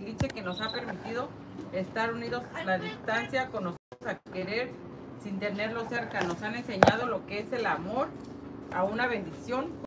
Tiliche, que nos ha permitido estar unidos a la distancia, conocernos, a querer sin tenerlo cerca. Nos han enseñado lo que es el amor, a una bendición.